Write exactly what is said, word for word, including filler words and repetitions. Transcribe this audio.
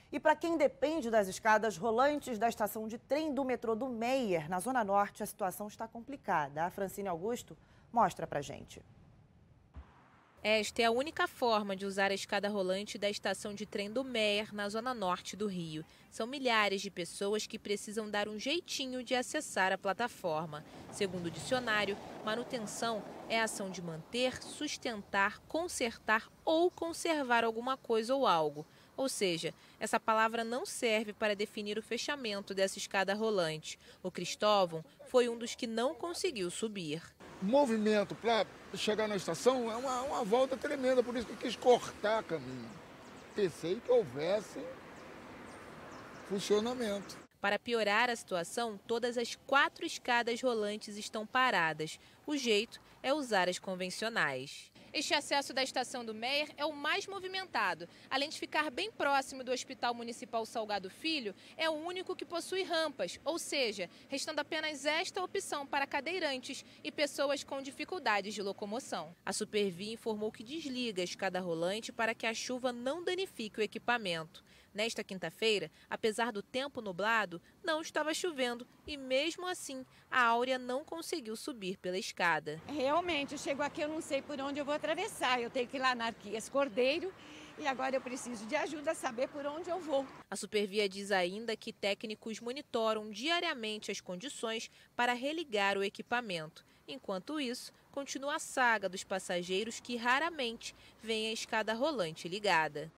E para quem depende das escadas rolantes da estação de trem do metrô do Meyer, na Zona Norte, a situação está complicada. A Francine Augusto mostra pra gente. Esta é a única forma de usar a escada rolante da estação de trem do Meyer, na zona norte do Rio. São milhares de pessoas que precisam dar um jeitinho de acessar a plataforma. Segundo o dicionário, manutenção é a ação de manter, sustentar, consertar ou conservar alguma coisa ou algo. Ou seja, essa palavra não serve para definir o fechamento dessa escada rolante. O Cristóvão foi um dos que não conseguiu subir. O movimento para chegar na estação é uma, uma volta tremenda, por isso que eu quis cortar caminho. Pensei que houvesse funcionamento. Para piorar a situação, todas as quatro escadas rolantes estão paradas. O jeito é usar as convencionais. Este acesso da estação do Meyer é o mais movimentado. Além de ficar bem próximo do Hospital Municipal Salgado Filho, é o único que possui rampas, ou seja, restando apenas esta opção para cadeirantes e pessoas com dificuldades de locomoção. A Supervia informou que desliga a escada rolante para que a chuva não danifique o equipamento. Nesta quinta-feira, apesar do tempo nublado, não estava chovendo e, mesmo assim, a Áurea não conseguiu subir pela escada. Realmente, eu chego aqui, eu não sei por onde eu vou atravessar. Eu tenho que ir lá na Arquias Cordeiro e agora eu preciso de ajuda a saber por onde eu vou. A Supervia diz ainda que técnicos monitoram diariamente as condições para religar o equipamento. Enquanto isso, continua a saga dos passageiros que raramente veem a escada rolante ligada.